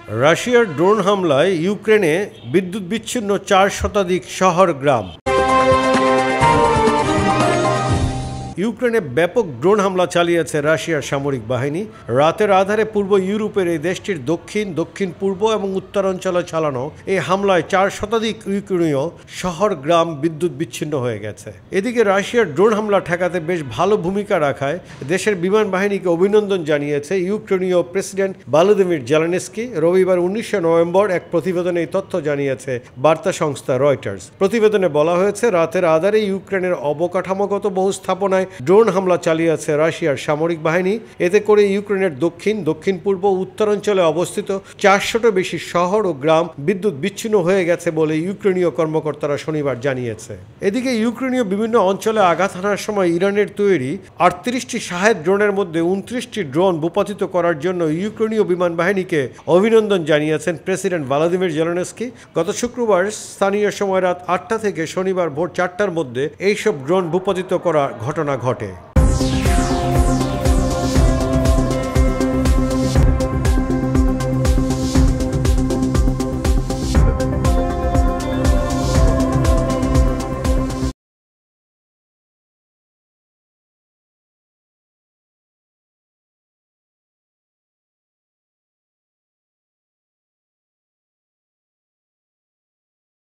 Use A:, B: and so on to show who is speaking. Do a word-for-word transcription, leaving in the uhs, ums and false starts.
A: রাশিয়ার ড্রোন হামলায় ইউক্রেনে বিদ্যুৎ বিচ্ছিন্ন চার শতাধিক শহর গ্রাম। ইউক্রেনে ব্যাপক ড্রোন হামলা চালিয়েছে রাশিয়ার সামরিক বাহিনী। রাতের আধারে পূর্ব ইউরোপের এই দেশটির দক্ষিণ দক্ষিণ পূর্ব এবং উত্তরাঞ্চলে চালানো এই হামলায় চার শতাধিক ইউক্রেনীয় শহর গ্রাম বিদ্যুৎ বিচ্ছিন্ন হয়ে গেছে। এদিকে রাশিয়ার ড্রোন হামলা ঠেকাতে বেশ ভালো ভূমিকা রাখায় দেশের বিমান বাহিনীকে অভিনন্দন জানিয়েছে ইউক্রেনীয় প্রেসিডেন্ট ভলোদিমির জেলেনস্কি। রবিবার উনিশে নভেম্বর এক প্রতিবেদনে এই তথ্য জানিয়েছে বার্তা সংস্থা রয়টার্স। প্রতিবেদনে বলা হয়েছে, রাতের আধারে ইউক্রেনের অবকাঠামোগত বহু স্থাপনায় ড্রোন হামলা চালিয়েছে রাশিয়ার সামরিক বাহিনী। এতে করে ইউক্রেনের দক্ষিণ দক্ষিণ পূর্ব উত্তরাঞ্চলে অবস্থিত চারশোরও বেশি শহর ও গ্রাম বিদ্যুৎ বিচ্ছিন্ন হয়ে গেছে বলে ইউক্রেনীয় কর্মকর্তারা শনিবার জানিয়েছে। এদিকে ইউক্রেনীয় বিভিন্ন অঞ্চলে আঘাত হানার সময় ইরানের তৈরি আটত্রিশটি শাহেদ ড্রোনের মধ্যে উনত্রিশটি ড্রোন ভূপাতিত করার জন্য ইউক্রেনীয় বিমান বাহিনীকে অভিনন্দন জানিয়েছেন প্রেসিডেন্ট ভলোদিমির জেলেনস্কি। গত শুক্রবার স্থানীয় সময় রাত আটটা থেকে শনিবার ভোর চারটার মধ্যে এইসব ড্রোন ভূপাতিত করার ঘটনা ঘটে।